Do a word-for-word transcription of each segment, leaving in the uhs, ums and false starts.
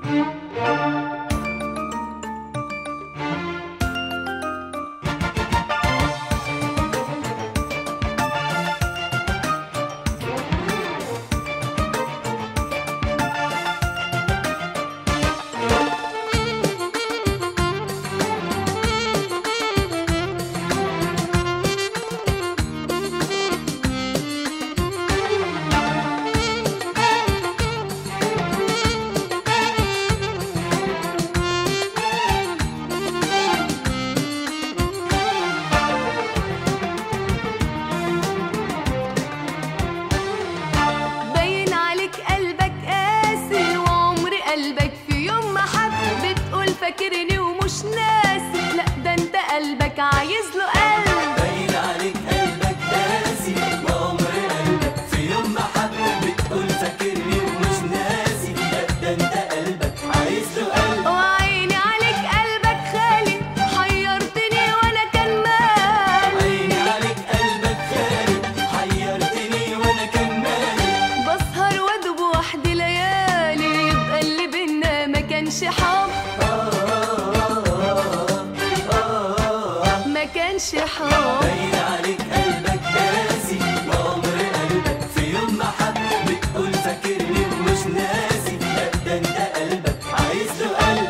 فاكرني ومش ناسي، لا ده انت قلبك عايز له قلب. باين عليك قلبك قاسي وعمر قلبك في يوم ما حب بتقول فاكرني ومش ناسي، لا ده انت قلبك عايز له قلب. وعيني عليك قلبك خالي حيرتني وانا كان مالي. عيني عليك قلبك خالي حيرتني وانا كان مالي. بسهر وادوب وحدي ليالي، يبقى اللي بينا ما كانش حب، ما كانش حب. باين عليك قلبك قاسي وعمر قلبك في يوم ما حب بتقول فاكرني ومش ناسي، لا ده انت قلبك عايز له قلب.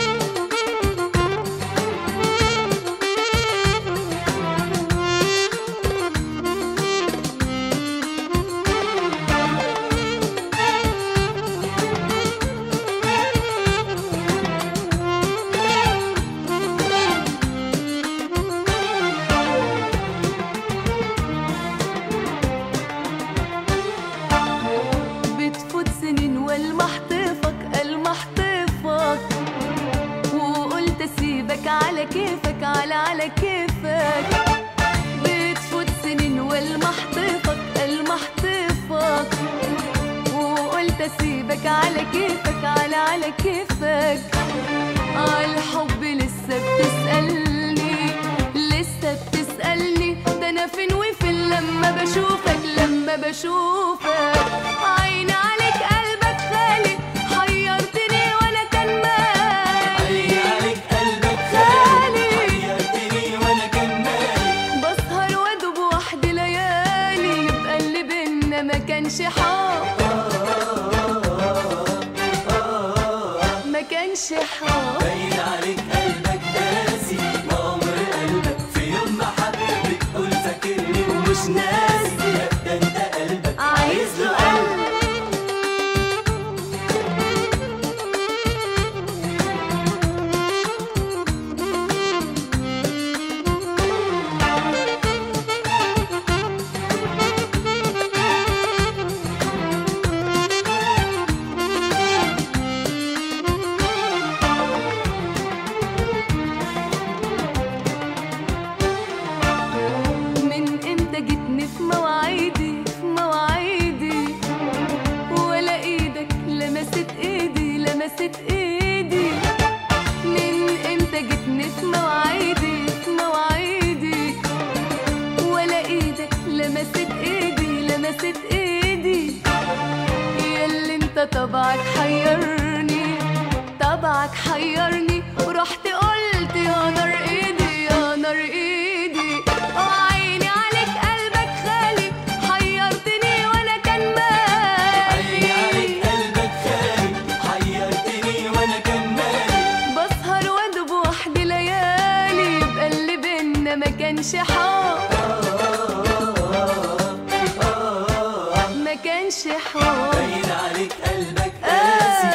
بتفوت سنين والمحطفك المحطفك، وقلت اسيبك على كيفك على على كيفك. بتفوت سنين والمحطفك المحطفك، وقلت اسيبك على كيفك على على كيفك. عالحب لسه بتسألني لسه بتسألني، ده انا فين وفين لما بشوفك لما بشوفك. عيني عليك قلبك خالي حيرتني وانا كان مالي. عيني عليك قلبك خالي حيرتني وانا كان مالي. بسهر وادوب وحدي ليالي، يبقى اللي بينا ما كانش حب، ما كانش حب. باين عليك قلبك قاسي وعمر قلبك في يوم ما حب بتقول فاكرني ومش ناسي، لا ده انت قلبك عايز له قلب. من امتى جيتني في مواعيدي في مواعيدي، ولا ايدك لمست ايدي لمست ايدي. من امتى جيتني في مواعيدي في مواعيدي، ولا ايدك لمست ايدي لمست ايدي. ياللي انت طبعك حيرني طبعك حيرني، ورحت قلت يا نار ايدي يا نار ايدي. وعيني عليك قلبك خالي حيرتني وانا كان مالي. عيني عليك قلبك خالي حيرتني وانا كان مالي. بسهر وادوب وحدي ليالي، يبقى اللي بينا ما كانش حب، ما كانش حب. باين عليك قلبك قاسي